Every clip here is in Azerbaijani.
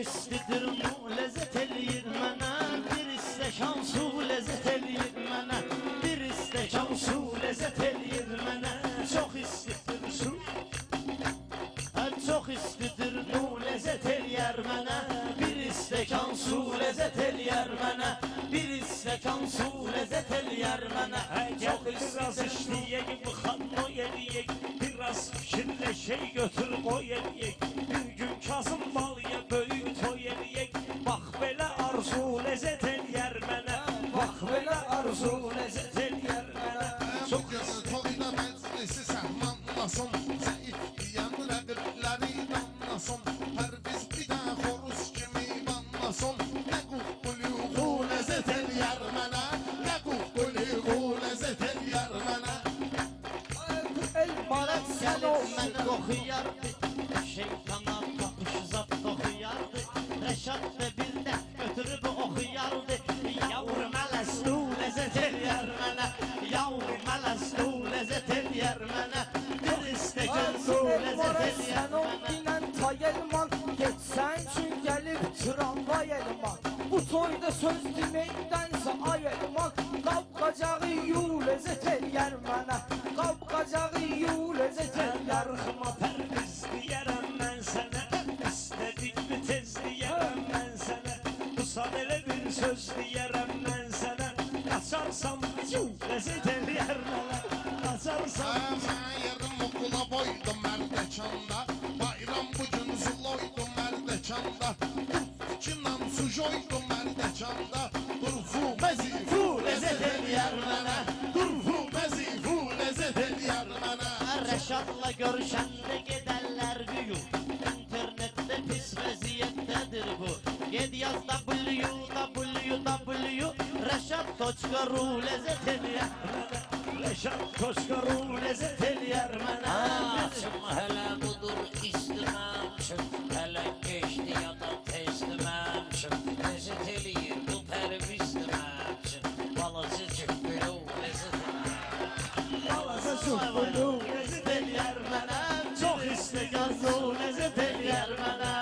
istidir mu lezzet eləyir mənə. Bir istəkan su lezzet eləyir mənə. Bir istəkan su lezzet eləyir mənə. Çox istidir su, çox istidir mu lezzet eləyər mənə. Bir istəkan su lezzet eləyər mənə. Bir istəkan su lezzet eləyər mənə. Gel biraz işleyek, bu xanma yeliyek. Biraz fikirleşey, götür koy yeliyek. Bir gün Kazım Balıya böyük toy yeliyek. Bak belə arzu lezzet eləyər mənə. Bak belə arzu lezzet eləyər mənə. Çok toyda meclisi səhmanlasın. Zəif diyen rəqibləri danlasın. Hər biz bir də xoruz kimi banlasın. Nə quqquliğu lezzet eləyər mənə. Nə quqquliğu lezzet eləyər mənə. El barat sen ol. Mən qoxuyardı, şeytana tapış zat qoxuyardı. Rəşad da bir də götürüb oxuyardı. Yavrum ələstu lezzet eləyər mənə. Yavrum ələstu lezzet eləyər mənə. Bir istəkan su lezzet eləyər Sen ol mənə. dinen tayelman. Geçsen çünkü gelip tramvay elman. Bu toyda söz demektense ay elman. Kapkacağı yu lezzet eləyər mənə. Kapkacağı yu lezzet eləyər mənə. Perviz diyerem ben sana. İstedik mi tez diyerem ben sana. Bu sadele bir söz diyerem ben sana. Kaçarsam yu lezzet eləyər mənə. Kaçarsam Mən yerim okula boydum mərdəkanda. Bayram bugün zuloydum mərdəkanda. İkindən sujoydum mərdəkanda. Durfu məzifu lezzet eləyər mənə. Durfu məzifu lezzet eləyər mənə. Rəşadla görüşəndə gedərlər güyü. İnternetdə pis vəziyyətdədir bu. Ged yaz www. Rəşad.ru lezzet eləyər mənə. Reşat.ru Lezzet eləyər mənə. Açım hələ budur istimamçım. Hələ geçdi ya da teslimamçım. Lezzet eləyir bu pərvizlimamçım. Balası cübbülü lezzet eləyir. balası çubbulu. Lezzet eləyər mənə. Çox istəkan su lezzet eləyər mənə.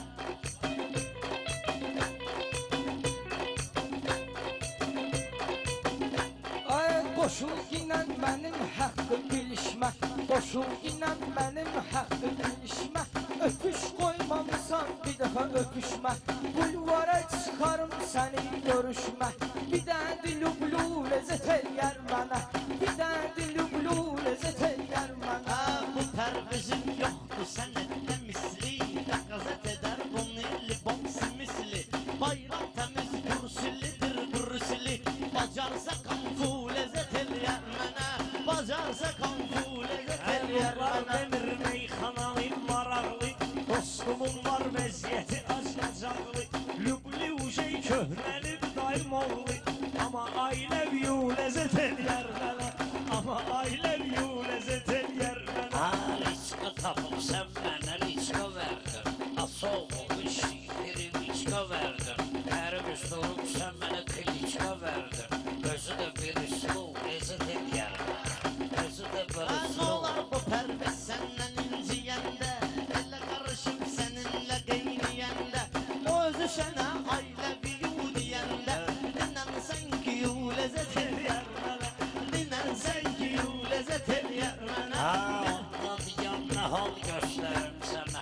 Ay qoşul ginən mənim haqqı bilişmə. Qoşul ginən mənim haqqı bilişmə. Öpüş qoymamısan bir dəfə öpüşmə. Bulvara çıxarım səni görüşmə. Bir dədi lublu lezzet eləyər mənə. Bir dədi lublu lezzet eləyər mənə. Bu pərvizin yoxdur sənətdə misli. Qəzət edər bunu libonsi misli. Bayram təmiz bursilidir bursili. Bacarsa kanfu lezzet eləyər mənə. Bacarsa kanfu lezzet eləyər Var mənə. demir meyxanalıyım maraqlı. Dostumun var vəziyyəti acınacaqlı. Lübli uşey köhnəlib daim oğlu. Ama I love you lezzet eləyər mənə. Ama I love you lezzet eləyər mənə. Liçka tapıp sen bana liçka verdin. Asoğlu şiiri liçka verdin. Her üstürüp sen bana kiliçka verdin. Gözü de bir üstü lezzet eləyər mənə. Gözü de bir Nə üstü. olar bu pərviz səndən inciyəndə. Elə qarışıb səninlə qeyniyəndə. O özü sənə I love you deyəndə. Dinən sən ki you lezzet eləyər mənə. Dinən sən ki you lezzet eləyər mənə. Anladıyan ne hal gösteririm sana.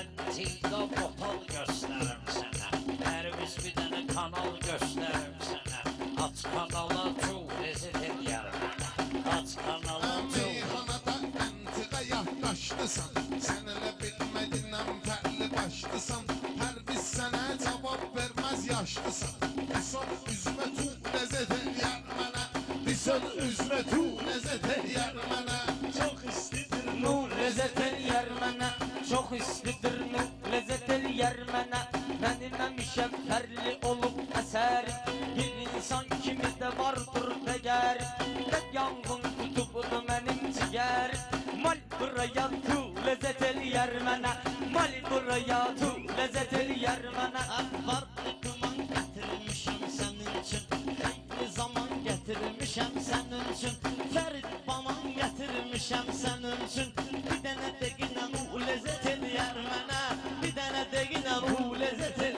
Antika botol gösteririm sana. Her biz bir tane kanal gösteririm sana. Aç kanala çok lezzet eləyər mənə. Aç kanala çok. Meyxanada əntiqə yaxdaşdısan. Sən elə bilmədindən fərli başlısan. Hər biz sənə cavab verməz yaşlısan. Bir son üzmə tu lezzet eləyər mənə. Bir son üzmə tu lezzet eləyər mənə. Çok istidir Nu lezzet eləyər mənə. Çox istidir nu lezzet eləyər mənə. Mən deməmişəm fərli olub əsərim. Bir insan kimi də vardır dəgərim. Nə yanğın tutubudur mənim cigərim. Mal buraya tu lezzet eləyər mənə. Mal buraya tu lezzet eləyər mənə. Farklı duman gətirmişəm sənin üçün. Renkli zaman gətirmişəm sənin üçün. Fərid banan gətirmişəm sənin üçün. Bir dənə də ginən u lezzet eləyər mənə. Bir dənə də ginən u lezzet eləyər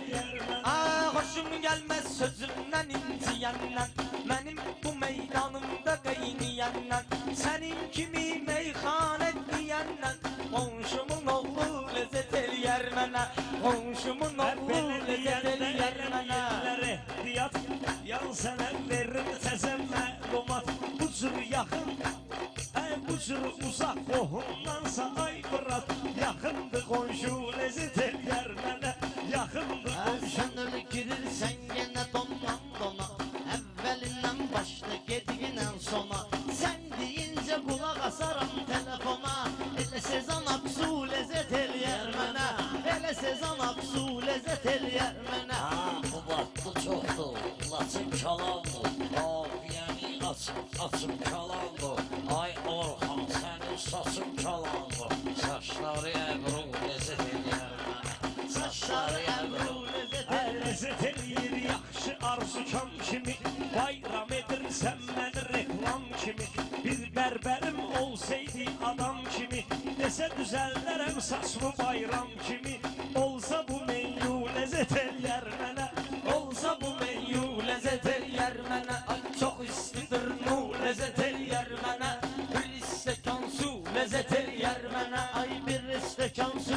Qonşumun oğlu lezzət eləyər mənə. Qonşumun oğlu lezzət eləyər mənə. Ehtiyat, yan sənə verir təzə məlumat. Bu cür yaxın, bu cür uzaq qohumdansa ay bırat. Yaxındır qonşu lezzət eləyər mənə. Yaxındır Sən öyle girirsən yenə dondan dona. Əvvəlindən başla gediyindən sona. Sən deyincə qulaq asaram telefona. Elə Sezan Aksu lezzət eləyər mənə. Elə Sezan Aksu lezzət eləyər mənə. Bu vaxtı çoxdur, laçın kalandır. Afiyəni açım kalandır. Ay Orxan, sənin saçın kalandır. Saçları əbru lezzət eləyər mənə. Saçları əbru Lezzət eləyir yaxşı arzukam kimi. Bayram edirsən mən reklam kimi. Bir bərbərim olsaydı adam kimi. Desə düzəldərəm saçımı bayram kimi. Olsa bu menyu lezzət eləyər mənə. Olsa bu menyu lezzət eləyər mənə. Ay çox istidir nu lezzət eləyər mənə. Bir stəkan su lezzət eləyər mənə. Ay bir stəkan su.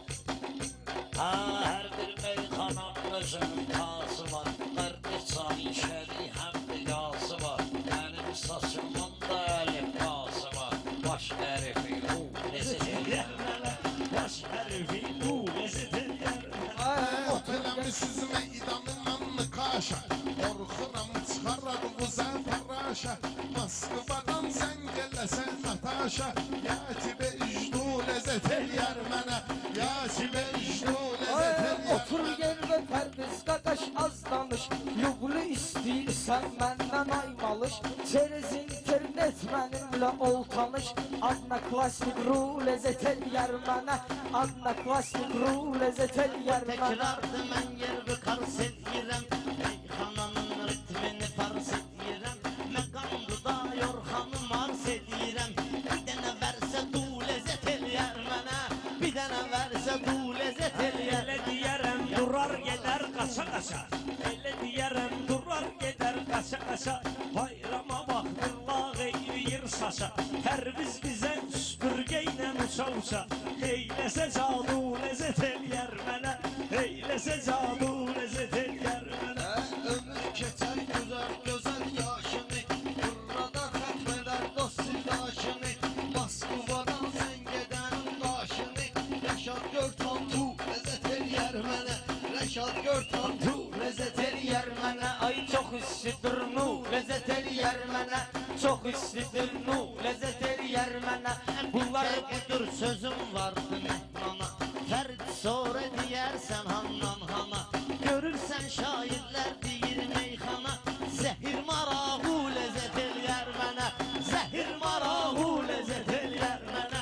Hər bir meyxananın özünün tası var. Qırqı çayın şəri həm də yası var. Mənim saçımın da əlifbası var. Baş hərifi u lezzət eləyər mənə. Baş hərifi u lezzət eləyər mənə. Oteləmisiz meydanından kaşa. Qorxuram çıxaradığıza faraşa. Moskvadan sən gələsən Nataşa. Ya tibə icdu lezzət eləyər mənə. Ya tibə icdu lezzət eləyər Otur yerdə pərviz qaqaş az danış. Yuğlu istəyirsən məndən aymalış. Çerez internet mənimlə ol tanış. Adna klasik ru lezzət eləyər mənə. Adna klasik ru lezzət eləyər mənə. Tekrardı mən yerbi kars edirəm. Meyxananın ritmini fars edirəm. Məqamdı da yorxanım arz edirəm. Bir dənə versə du lezzət eləyər mənə. Bir dənə versə du lezzət eləyər. Elə deyərəm durar gedər qaça-qaça. Elə deyərəm durar gedər qaça-qaça. Bayrama vaxtı lağ eyləyir saça. Pərviz bizə üstürgə ilə uça-uça. Eyləsə cadu lezzət eləyər mənə. Eyləsə cadu lezzət eləyər mənə. Ömür keçər güzel gözəl yaşını. Burada xətm edər dost sidaşını. Moskvadan sən gedənin daşını. Rəşad gör tantu lezzət eləyər mənə. Rəşad gör tantu lezzət eləyər mənə. Ay çox istidir nu lezzət eləyər mənə. Çox istidir nu lezzət eləyər mənə. Bunlar budur sözüm vardı mehmana. Fərd sonra deyərsən handan hana. Görürsən şairlər deyir meyxana. Zəhir marağı lezzət eləyər mənə. Zəhir marağı lezzət eləyər mənə.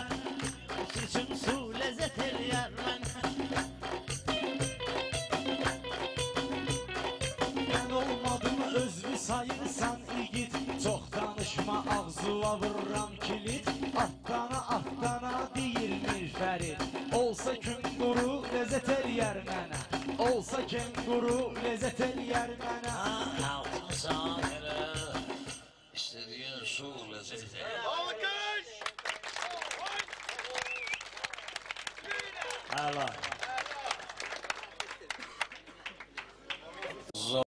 Sıçım su lezzət eləyər mənə. Mən olmadım özlü sayırsan igid. Çox danışma ağzıva vururam kilit. Ahtana deyirmiş Fərid. Olsa künguru lezzət eləyər mənə. Olsa kenguru lezzət eləyər mənə. Altın sahirə İstədiyin su lezzət eləyər. Əla.